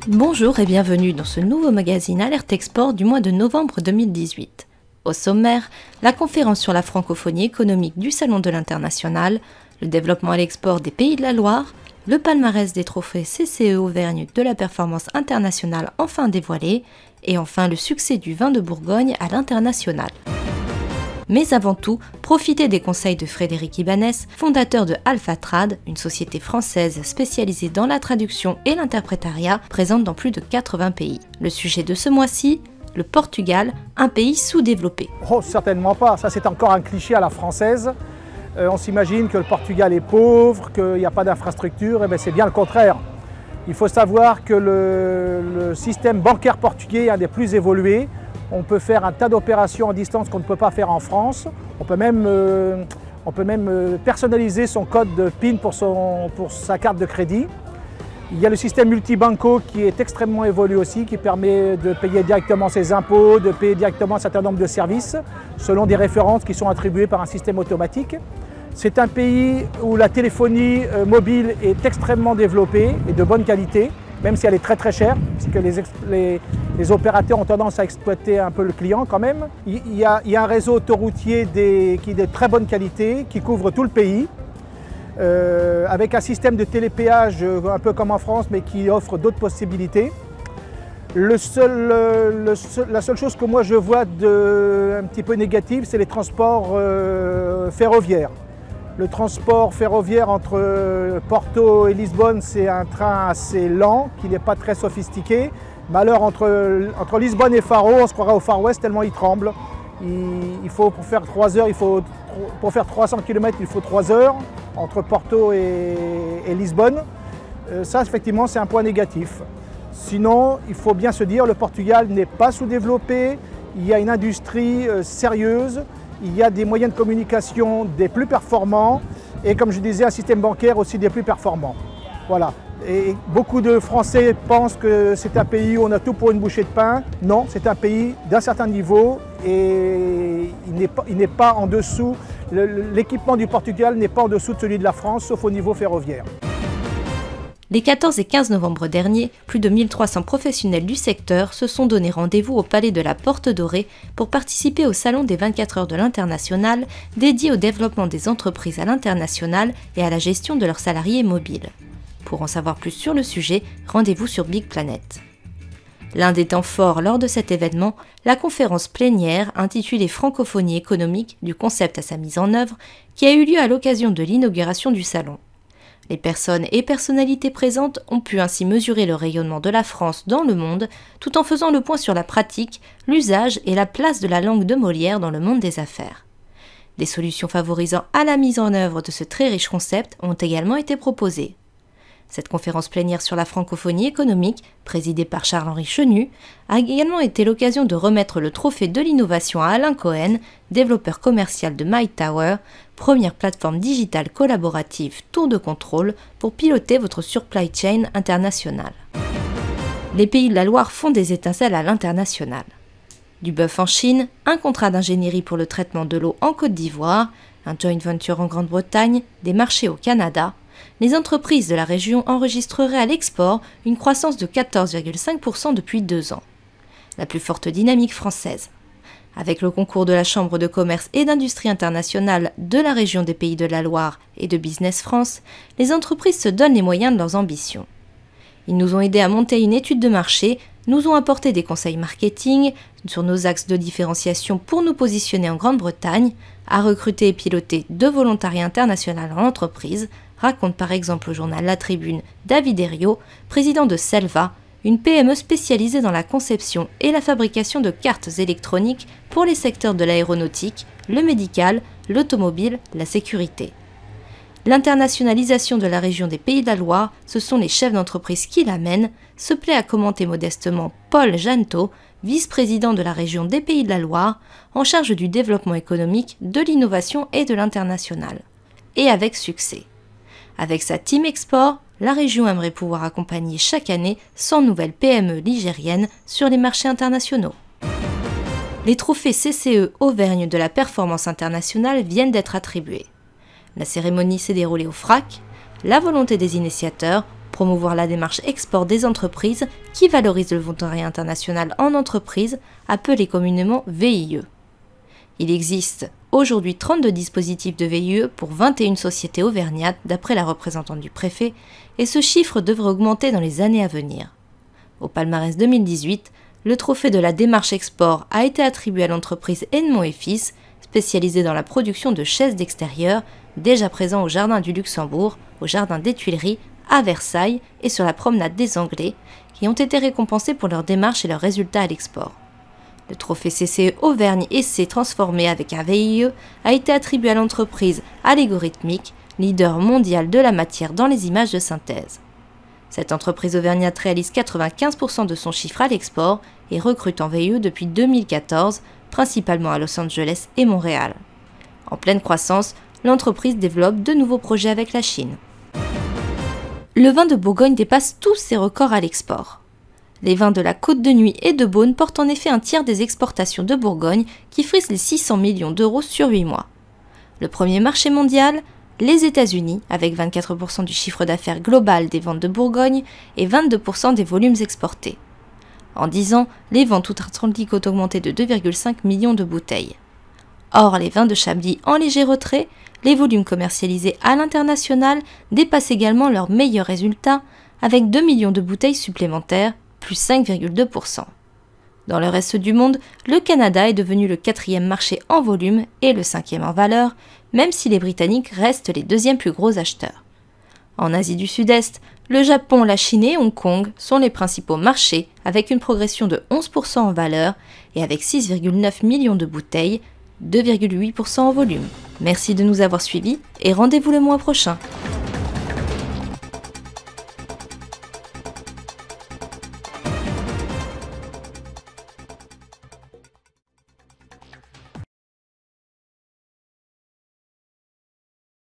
Bonjour et bienvenue dans ce nouveau magazine Alerte Export du mois de novembre 2018. Au sommaire, la conférence sur la francophonie économique du Salon de l'International, le développement à l'export des Pays de la Loire, le palmarès des trophées CCE Auvergne de la performance internationale enfin dévoilé, et enfin le succès du vin de Bourgogne à l'international. Mais avant tout, profitez des conseils de Frédéric Ibanez, fondateur de Alphatrad, une société française spécialisée dans la traduction et l'interprétariat, présente dans plus de 80 pays. Le sujet de ce mois-ci, le Portugal, un pays sous-développé. Oh, certainement pas, ça c'est encore un cliché à la française. On s'imagine que le Portugal est pauvre, qu'il n'y a pas d'infrastructure, et bien c'est bien le contraire. Il faut savoir que le système bancaire portugais est un des plus évolués. On peut faire un tas d'opérations à distance qu'on ne peut pas faire en France. On peut même personnaliser son code de PIN pour sa carte de crédit. Il y a le système multibanco qui est extrêmement évolué aussi, qui permet de payer directement ses impôts, de payer directement un certain nombre de services, selon des références qui sont attribuées par un système automatique. C'est un pays où la téléphonie mobile est extrêmement développée et de bonne qualité, même si elle est très très chère, puisque les opérateurs ont tendance à exploiter un peu le client quand même. Il y a un réseau autoroutier qui est de très bonne qualité, qui couvre tout le pays, avec un système de télépéage un peu comme en France, mais qui offre d'autres possibilités. La seule chose que moi je vois un petit peu négative, c'est les transports ferroviaires. Le transport ferroviaire entre Porto et Lisbonne, c'est un train assez lent, qui n'est pas très sophistiqué. Mais alors entre Lisbonne et Faro, on se croirait au Far West tellement il tremble. Pour faire 3 heures, pour faire 300 km, il faut 3 heures entre Porto et Lisbonne. Ça, effectivement, c'est un point négatif. Sinon, il faut bien se dire, le Portugal n'est pas sous-développé, il y a une industrie sérieuse, il y a des moyens de communication des plus performants et, comme je disais, un système bancaire aussi des plus performants. Voilà. Et beaucoup de Français pensent que c'est un pays où on a tout pour une bouchée de pain. Non, c'est un pays d'un certain niveau et il n'est pas en dessous. L'équipement du Portugal n'est pas en dessous de celui de la France, sauf au niveau ferroviaire. Les 14 et 15 novembre dernier, plus de 1300 professionnels du secteur se sont donné rendez-vous au Palais de la Porte Dorée pour participer au Salon des 24 heures de l'International, dédié au développement des entreprises à l'international et à la gestion de leurs salariés mobiles. Pour en savoir plus sur le sujet, rendez-vous sur Big Planet. L'un des temps forts lors de cet événement, la conférence plénière intitulée Francophonie économique du concept à sa mise en œuvre, qui a eu lieu à l'occasion de l'inauguration du salon. Les personnes et personnalités présentes ont pu ainsi mesurer le rayonnement de la France dans le monde, tout en faisant le point sur la pratique, l'usage et la place de la langue de Molière dans le monde des affaires. Des solutions favorisant à la mise en œuvre de ce très riche concept ont également été proposées. Cette conférence plénière sur la francophonie économique, présidée par Charles-Henri Chenu, a également été l'occasion de remettre le trophée de l'innovation à Alain Cohen, développeur commercial de MyTower, première plateforme digitale collaborative tour de contrôle pour piloter votre supply chain internationale. Les Pays de la Loire font des étincelles à l'international. Du bœuf en Chine, un contrat d'ingénierie pour le traitement de l'eau en Côte d'Ivoire, un joint venture en Grande-Bretagne, des marchés au Canada, les entreprises de la région enregistreraient à l'export une croissance de 14,5% depuis 2 ans. La plus forte dynamique française. Avec le concours de la Chambre de commerce et d'industrie internationale de la région des Pays de la Loire et de Business France, les entreprises se donnent les moyens de leurs ambitions. Ils nous ont aidés à monter une étude de marché, nous ont apporté des conseils marketing sur nos axes de différenciation pour nous positionner en Grande-Bretagne, à recruter et piloter 2 volontariats internationaux en entreprise, raconte par exemple au journal La Tribune David Herriot, président de Selva, une PME spécialisée dans la conception et la fabrication de cartes électroniques pour les secteurs de l'aéronautique, le médical, l'automobile, la sécurité. L'internationalisation de la région des Pays de la Loire, ce sont les chefs d'entreprise qui l'amènent, se plaît à commenter modestement Paul Jantot, vice-président de la région des Pays de la Loire, en charge du développement économique, de l'innovation et de l'international. Et avec succès. Avec sa Team Export, la région aimerait pouvoir accompagner chaque année 100 nouvelles PME ligériennes sur les marchés internationaux. Les trophées CCE Auvergne de la performance internationale viennent d'être attribués. La cérémonie s'est déroulée au FRAC, la volonté des initiateurs, promouvoir la démarche export des entreprises qui valorise le volontariat international en entreprise, appelé communément VIE. Il existe aujourd'hui 32 dispositifs de VIE pour 21 sociétés auvergnates d'après la représentante du préfet, et ce chiffre devrait augmenter dans les années à venir. Au palmarès 2018, le trophée de la démarche export a été attribué à l'entreprise Edmond & Fils, spécialisée dans la production de chaises d'extérieur, déjà présent au Jardin du Luxembourg, au Jardin des Tuileries, à Versailles et sur la promenade des Anglais, qui ont été récompensés pour leur démarche et leurs résultats à l'export. Le trophée CCE Auvergne Essai transformé avec un VIE a été attribué à l'entreprise Allégorithmique, leader mondial de la matière dans les images de synthèse. Cette entreprise auvergnate réalise 95% de son chiffre à l'export et recrute en VIE depuis 2014, principalement à Los Angeles et Montréal. En pleine croissance, l'entreprise développe de nouveaux projets avec la Chine. Le vin de Bourgogne dépasse tous ses records à l'export. Les vins de la Côte de Nuit et de Beaune portent en effet un tiers des exportations de Bourgogne qui frise les 600 millions d'euros sur 8 mois. Le premier marché mondial, les États-Unis, avec 24% du chiffre d'affaires global des ventes de Bourgogne et 22% des volumes exportés. En 10 ans, les ventes outre-Atlantique ont augmenté de 2,5 millions de bouteilles. Or, les vins de Chablis en léger retrait, les volumes commercialisés à l'international dépassent également leurs meilleurs résultats, avec 2 millions de bouteilles supplémentaires, plus 5,2%. Dans le reste du monde, le Canada est devenu le 4e marché en volume et le 5e en valeur, même si les Britanniques restent les 2e plus gros acheteurs. En Asie du Sud-Est, le Japon, la Chine et Hong Kong sont les principaux marchés, avec une progression de 11% en valeur et avec 6,9 millions de bouteilles, 2,8% en volume. Merci de nous avoir suivis et rendez-vous le mois prochain.